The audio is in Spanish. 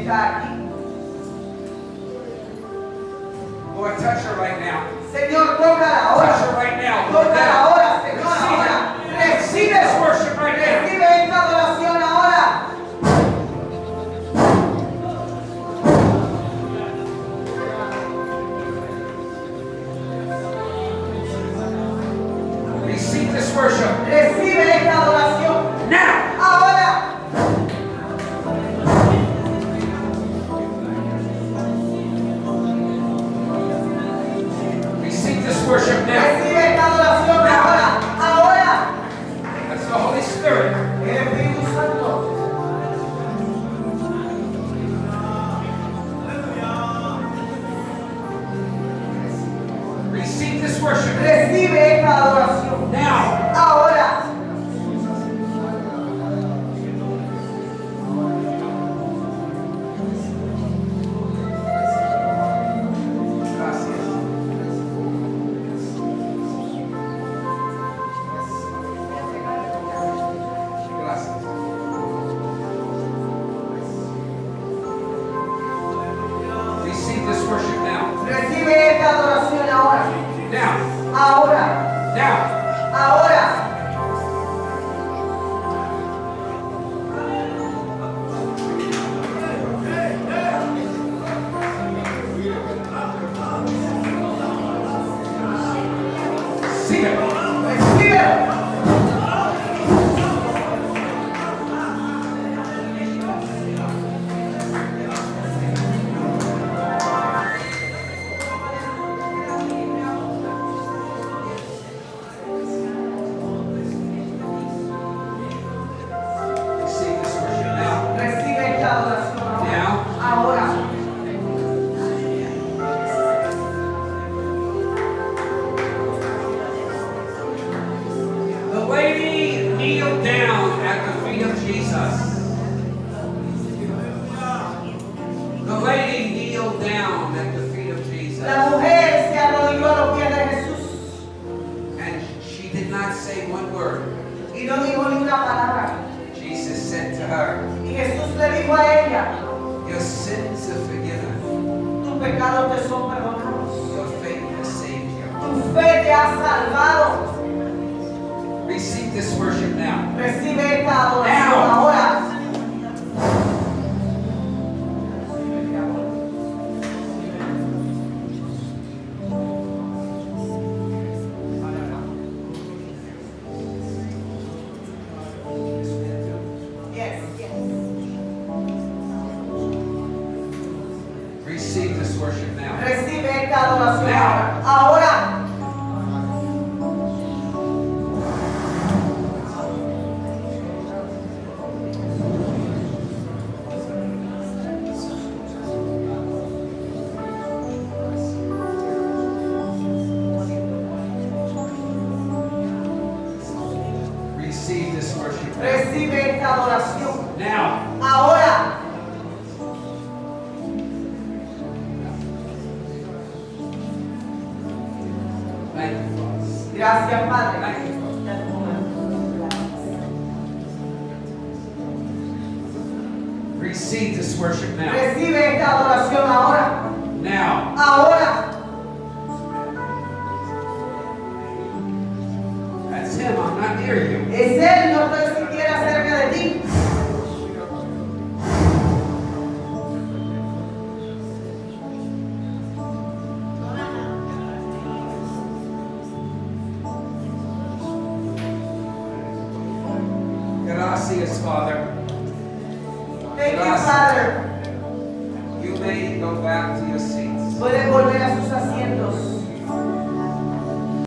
está aquí. Lord, touch her right now. Señor, tócala ahora. Touch her right now. Tócala ahora, Señor, ahora. Receive this worship right now. Recibe esta adoración ahora. Receive this worship. Recibe esta adoración. Now. Ahora. Receive this worship now. Recibe esta adoración ahora. Ahora. That's the Holy Spirit. El Espíritu Santo. Receive this worship Recibe esta adoración. now. Ahora. Gracias. Gracias. Receive this worship now. Recibe esta adoración ahora. Now. Ahora. Now. Ahora. Receive it. Recíbelo. Receive this worship now. Recibe esta adoración ahora. Now. Ahora. The lady kneeled down at the feet of Jesus. The lady kneeled down at the feet of Jesus. La mujer se arrodilló a los pies de Jesús And she did not say one word. y no dijo ni una palabra. Jesus said to her, Y Jesús le dijo a ella, your sins are forgiven. tus pecados te son perdonados. Your faith has saved you. Tu fe te ha salvado. Receive this worship now. Recibe esta adoración Now. ahora. Yes, yes. Receive this worship now. Recibe esta adoración Now. ahora. Receive this worship now. Recibe esta adoración Now. ahora. Thank you, Father. Gracias, Padre. Thank you, Father. Receive this worship now. Recibe esta adoración ahora. Now. Ahora. That's him. I'm not near you. Es Él, no estoy siquiera cerca de ti. Gracias, Father. Thank you, Gracias. Father. You may go back to your seats. Pueden volver a sus asientos.